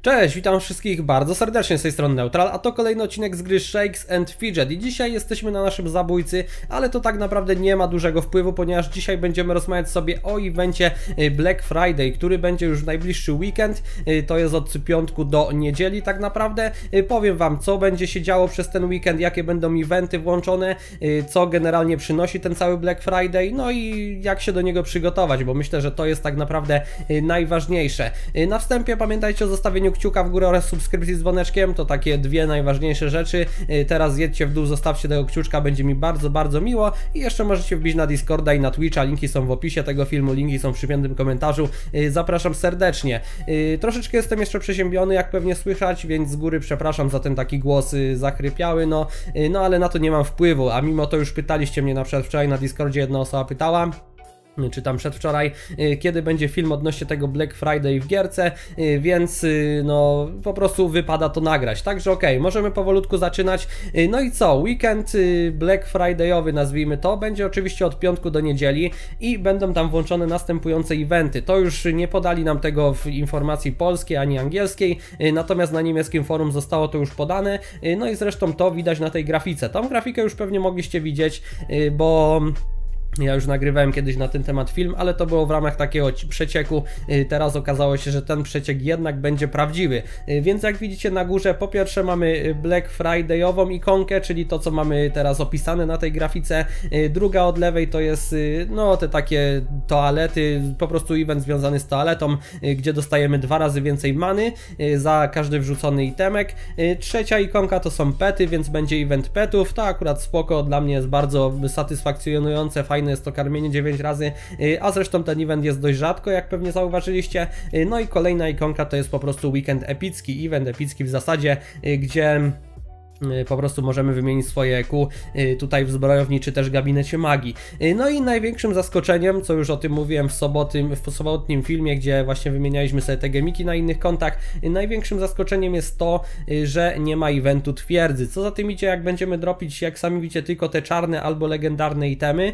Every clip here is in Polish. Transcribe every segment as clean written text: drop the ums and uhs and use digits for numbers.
Cześć, witam wszystkich bardzo serdecznie z tej strony Neutral, a to kolejny odcinek z gry Shakes and Fidget i dzisiaj jesteśmy na naszym zabójcy, ale to tak naprawdę nie ma dużego wpływu, ponieważ dzisiaj będziemy rozmawiać sobie o evencie Black Friday, który będzie już w najbliższy weekend, to jest od piątku do niedzieli tak naprawdę. Powiem wam, co będzie się działo przez ten weekend, jakie będą eventy włączone, co generalnie przynosi ten cały Black Friday, no i jak się do niego przygotować, bo myślę, że to jest tak naprawdę najważniejsze. Na wstępie pamiętajcie o zostawieniu kciuka w górę oraz subskrypcji z dzwoneczkiem, to takie dwie najważniejsze rzeczy. Teraz jedźcie w dół, zostawcie tego kciuczka, będzie mi bardzo miło i jeszcze możecie wbić na Discorda i na Twitcha, linki są w opisie tego filmu, linki są w przypiętym komentarzu, zapraszam serdecznie. Troszeczkę jestem jeszcze przeziębiony, jak pewnie słychać, więc z góry przepraszam za ten taki głos zachrypiały, no ale na to nie mam wpływu, a mimo to już pytaliście mnie na przykład wczoraj na Discordzie, jedna osoba pytała, czy tam przedwczoraj, kiedy będzie film odnośnie tego Black Friday w gierce, więc no po prostu wypada to nagrać, także okej, możemy powolutku zaczynać. No i co, weekend Black Friday'owy nazwijmy to, będzie oczywiście od piątku do niedzieli i będą tam włączone następujące eventy. To już nie podali nam tego w informacji polskiej ani angielskiej, natomiast na niemieckim forum zostało to już podane, no i zresztą to widać na tej grafice. Tą grafikę już pewnie mogliście widzieć, bo ja już nagrywałem kiedyś na ten temat film, ale to było w ramach takiego przecieku. Teraz okazało się, że ten przeciek jednak będzie prawdziwy. Więc jak widzicie na górze, po pierwsze mamy Black Friday'ową ikonkę, czyli to, co mamy teraz opisane na tej grafice. Druga od lewej to jest no te takie toalety, po prostu event związany z toaletą, gdzie dostajemy 2 razy więcej many za każdy wrzucony itemek. Trzecia ikonka to są pety, więc będzie event petów. To akurat spoko, dla mnie jest bardzo satysfakcjonujące, fajne jest to karmienie 9 razy, a zresztą ten event jest dość rzadko, jak pewnie zauważyliście. No i kolejna ikonka to jest po prostu weekend epicki, event epicki w zasadzie, gdzie po prostu możemy wymienić swoje EQ tutaj w zbrojowni czy też gabinecie magii. No i największym zaskoczeniem, co już o tym mówiłem w sobotnim filmie, gdzie właśnie wymienialiśmy sobie te gemiki na innych kontach, największym zaskoczeniem jest to, że nie ma eventu twierdzy. Co za tym idzie, jak będziemy dropić, jak sami widzicie, tylko te czarne albo legendarne itemy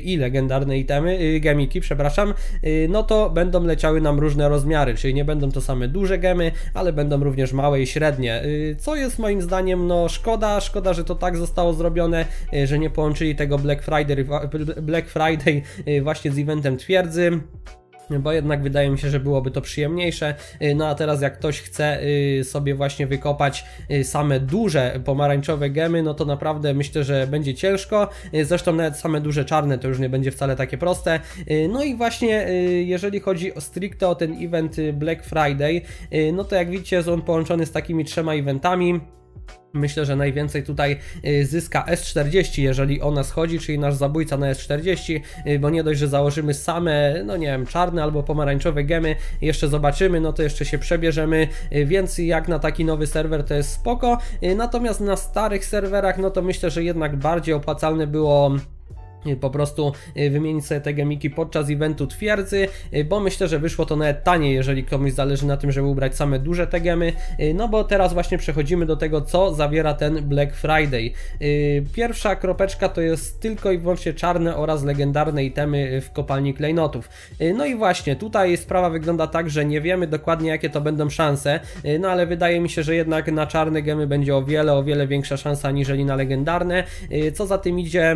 gemiki, przepraszam, no to będą leciały nam różne rozmiary, czyli nie będą to same duże gemy, ale będą również małe i średnie, co jest moim zdaniem no szkoda, że to tak zostało zrobione, że nie połączyli tego Black Friday właśnie z eventem twierdzy, bo jednak wydaje mi się, że byłoby to przyjemniejsze. No a teraz jak ktoś chce sobie właśnie wykopać same duże pomarańczowe gemy, no to naprawdę myślę, że będzie ciężko. Zresztą nawet same duże czarne to już nie będzie wcale takie proste. No i właśnie jeżeli chodzi stricte o ten event Black Friday, no to jak widzicie jest on połączony z takimi 3 eventami. Myślę, że najwięcej tutaj zyska S40, jeżeli o nas chodzi, czyli nasz zabójca na S40, bo nie dość, że założymy same, no nie wiem, czarne albo pomarańczowe gemy, jeszcze zobaczymy, no to jeszcze się przebierzemy, więc jak na taki nowy serwer to jest spoko, natomiast na starych serwerach, no to myślę, że jednak bardziej opłacalne było po prostu wymienić sobie te gemiki podczas eventu twierdzy, bo myślę, że wyszło to nawet taniej, jeżeli komuś zależy na tym, żeby ubrać same duże te gemy. No bo teraz właśnie przechodzimy do tego, co zawiera ten Black Friday. Pierwsza kropeczka to jest tylko i wyłącznie czarne oraz legendarne itemy w kopalni klejnotów. No i właśnie tutaj sprawa wygląda tak, że nie wiemy dokładnie, jakie to będą szanse, no ale wydaje mi się, że jednak na czarne gemy będzie o wiele większa szansa aniżeli na legendarne. Co za tym idzie,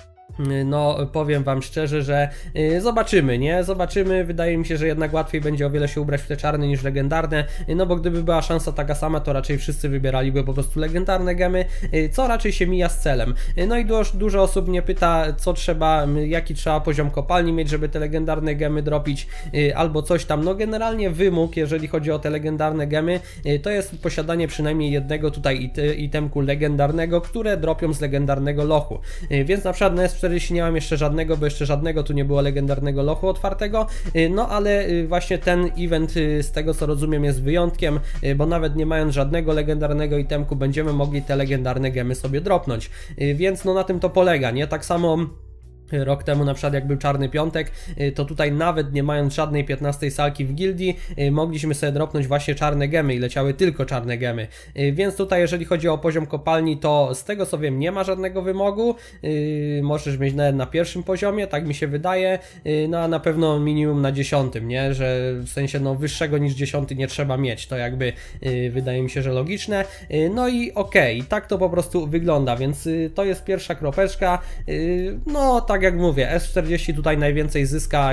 no powiem wam szczerze, że zobaczymy, nie? Zobaczymy, wydaje mi się, że jednak łatwiej będzie o wiele się ubrać w te czarne niż legendarne, no bo gdyby była szansa taka sama, to raczej wszyscy wybieraliby po prostu legendarne gemy, co raczej się mija z celem. No i dużo osób mnie pyta, co trzeba, jaki trzeba poziom kopalni mieć, żeby te legendarne gemy dropić, albo coś tam. No generalnie wymóg, jeżeli chodzi o te legendarne gemy, to jest posiadanie przynajmniej jednego tutaj itemku legendarnego, które dropią z legendarnego lochu, więc na przykład na S40 nie mam jeszcze żadnego, bo jeszcze żadnego tu nie było legendarnego lochu otwartego, no ale właśnie ten event z tego co rozumiem jest wyjątkiem, bo nawet nie mając żadnego legendarnego itemku będziemy mogli te legendarne gemy sobie dropnąć, więc no na tym to polega, nie? Tak samo Rok temu na przykład jak był Czarny Piątek, to tutaj nawet nie mając żadnej 15 salki w gildii, mogliśmy sobie dropnąć właśnie czarne gemy i leciały tylko czarne gemy. Więc tutaj jeżeli chodzi o poziom kopalni, to z tego co wiem nie ma żadnego wymogu, możesz mieć nawet na pierwszym poziomie, tak mi się wydaje, no a na pewno minimum na 10, nie? Że w sensie no wyższego niż 10 nie trzeba mieć, to jakby wydaje mi się, że logiczne. No i okej, tak to po prostu wygląda, więc to jest pierwsza kropeczka, no tak jak mówię, S40 tutaj najwięcej zyska,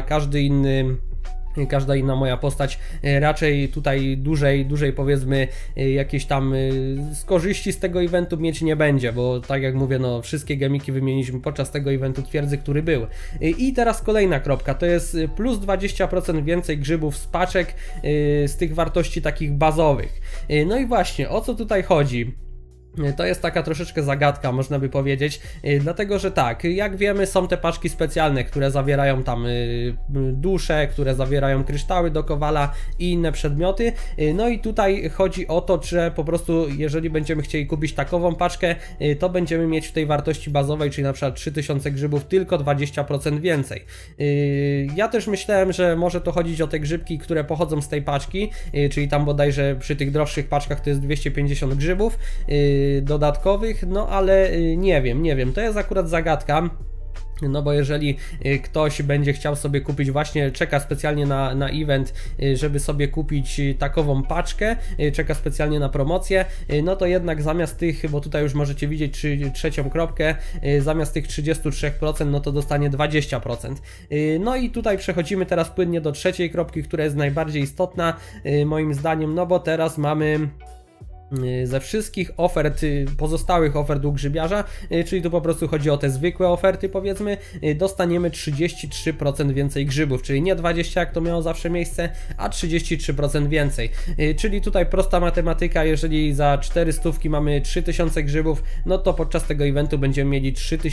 każda inna moja postać raczej tutaj dłużej powiedzmy jakieś tam z korzyści z tego eventu mieć nie będzie, bo tak jak mówię, no wszystkie gemiki wymieniliśmy podczas tego eventu twierdzy, który był. I teraz kolejna kropka, to jest plus 20% więcej grzybów z paczek z tych wartości takich bazowych. No i właśnie, o co tutaj chodzi? To jest taka troszeczkę zagadka, można by powiedzieć, dlatego że tak, jak wiemy, są te paczki specjalne, które zawierają tam dusze, które zawierają kryształy do kowala i inne przedmioty. No i tutaj chodzi o to, że po prostu jeżeli będziemy chcieli kupić takową paczkę, to będziemy mieć w tej wartości bazowej, czyli na przykład 3000 grzybów, tylko 20% więcej. Ja też myślałem, że może to chodzić o te grzybki, które pochodzą z tej paczki, czyli tam bodajże przy tych droższych paczkach to jest 250 grzybów dodatkowych, no ale nie wiem, to jest akurat zagadka. No bo jeżeli ktoś będzie chciał sobie kupić, właśnie czeka specjalnie na event, żeby sobie kupić takową paczkę, czeka specjalnie na promocję, no to jednak zamiast tych, bo tutaj już możecie widzieć trzecią kropkę, zamiast tych 33%, no to dostanie 20%. No i tutaj przechodzimy teraz płynnie do trzeciej kropki, która jest najbardziej istotna moim zdaniem, no bo teraz mamy ze wszystkich ofert, pozostałych ofert u grzybiarza, czyli tu po prostu chodzi o te zwykłe oferty powiedzmy, dostaniemy 33% więcej grzybów, czyli nie 20 jak to miało zawsze miejsce, a 33% więcej. Czyli tutaj prosta matematyka, jeżeli za 400 mamy 3000 grzybów, no to podczas tego eventu będziemy mieli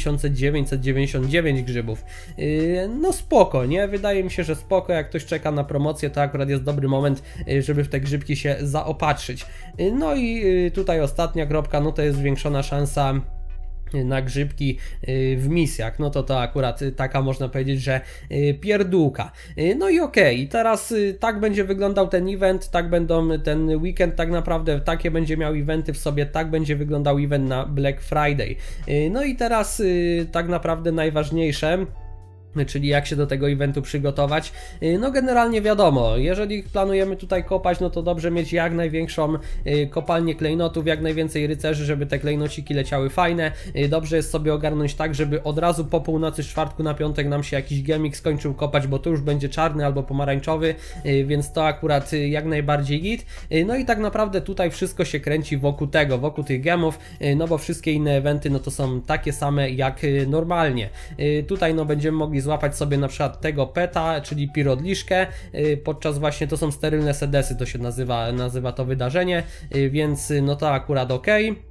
3999 grzybów. No spoko, nie? Wydaje mi się, że spoko, jak ktoś czeka na promocję, to akurat jest dobry moment, żeby w te grzybki się zaopatrzyć. No i tutaj ostatnia kropka, no to jest zwiększona szansa na grzybki w misjach, no to akurat taka można powiedzieć, że pierdółka. No i okej, teraz tak będzie wyglądał ten event, tak będą ten weekend tak naprawdę, takie będzie miał eventy w sobie, tak będzie wyglądał event na Black Friday. No i teraz tak naprawdę najważniejsze, czyli jak się do tego eventu przygotować. No generalnie wiadomo, jeżeli planujemy tutaj kopać, no to dobrze mieć jak największą kopalnię klejnotów, jak najwięcej rycerzy, żeby te klejnociki leciały fajne. Dobrze jest sobie ogarnąć tak, żeby od razu po północy z czwartku na piątek nam się jakiś gemik skończył kopać, bo to już będzie czarny albo pomarańczowy, więc to akurat jak najbardziej git. No i tak naprawdę tutaj wszystko się kręci wokół tego, wokół tych gemów, no bo wszystkie inne eventy no to są takie same jak normalnie. Tutaj no będziemy mogli złapać sobie na przykład tego peta, czyli pirodliszkę, podczas właśnie, to są sterylne sedesy, to się nazywa to wydarzenie, więc no to akurat ok.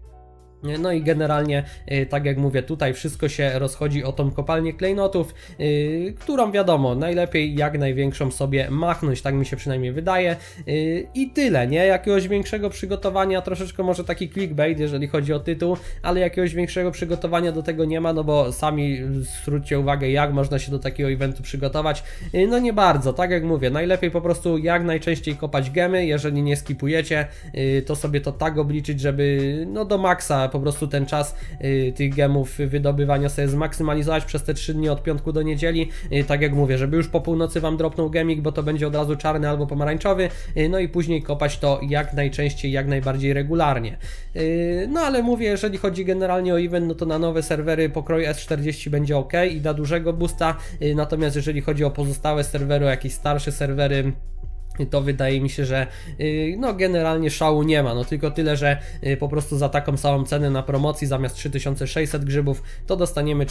No i generalnie, tak jak mówię, tutaj wszystko się rozchodzi o tą kopalnię klejnotów, którą wiadomo, najlepiej jak największą sobie machnąć, tak mi się przynajmniej wydaje. I tyle, nie? Jakiegoś większego przygotowania, troszeczkę może taki clickbait, jeżeli chodzi o tytuł, ale jakiegoś większego przygotowania do tego nie ma, no bo sami zwróćcie uwagę, jak można się do takiego eventu przygotować. No nie bardzo, tak jak mówię, najlepiej po prostu jak najczęściej kopać gemy, jeżeli nie skipujecie, to sobie to tak obliczyć, żeby no do maksa po prostu ten czas tych gemów wydobywania sobie zmaksymalizować przez te 3 dni od piątku do niedzieli, tak jak mówię, żeby już po północy wam dropnął gemik, bo to będzie od razu czarny albo pomarańczowy, no i później kopać to jak najczęściej, jak najbardziej regularnie. No ale mówię, jeżeli chodzi generalnie o event, no to na nowe serwery pokroju S40 będzie ok i da dużego boosta, natomiast jeżeli chodzi o pozostałe serwery, o jakieś starsze serwery, to wydaje mi się, że no generalnie szału nie ma, no tylko tyle, że po prostu za taką samą cenę na promocji zamiast 3600 grzybów to dostaniemy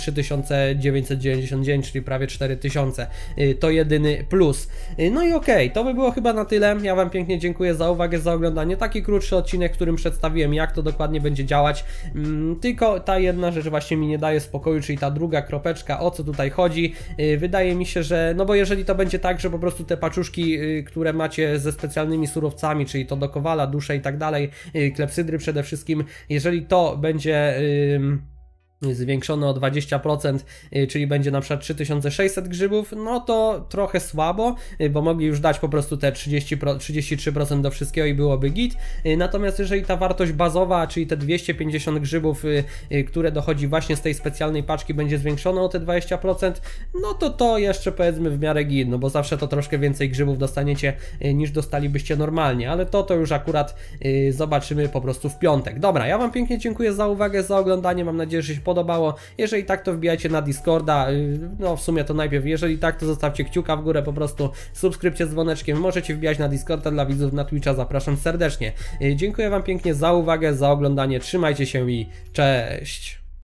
3999, czyli prawie 4000, to jedyny plus. No i okej, to by było chyba na tyle. Ja wam pięknie dziękuję za uwagę, za oglądanie. Taki krótszy odcinek, w którym przedstawiłem, jak to dokładnie będzie działać, tylko ta jedna rzecz właśnie mi nie daje spokoju, czyli ta druga kropeczka, o co tutaj chodzi. Wydaje mi się, że no bo jeżeli to będzie tak, że po prostu te paczuszki, które macie ze specjalnymi surowcami, czyli to do kowala, dusze i tak dalej, klepsydry przede wszystkim, jeżeli to będzie zwiększone o 20%, czyli będzie na przykład 3600 grzybów, no to trochę słabo, bo mogli już dać po prostu te 33% do wszystkiego i byłoby git. Natomiast jeżeli ta wartość bazowa, czyli te 250 grzybów, które dochodzi właśnie z tej specjalnej paczki, będzie zwiększone o te 20%, no to jeszcze powiedzmy w miarę git, no bo zawsze to troszkę więcej grzybów dostaniecie niż dostalibyście normalnie, ale to już akurat zobaczymy po prostu w piątek. Dobra, ja Wam pięknie dziękuję za uwagę, za oglądanie, mam nadzieję, że się podobało. Jeżeli tak, to wbijajcie na Discorda, no w sumie to najpierw, jeżeli tak, to zostawcie kciuka w górę, po prostu subskrypcję z dzwoneczkiem, możecie wbijać na Discorda, dla widzów na Twitcha zapraszam serdecznie. Dziękuję Wam pięknie za uwagę, za oglądanie, trzymajcie się i cześć!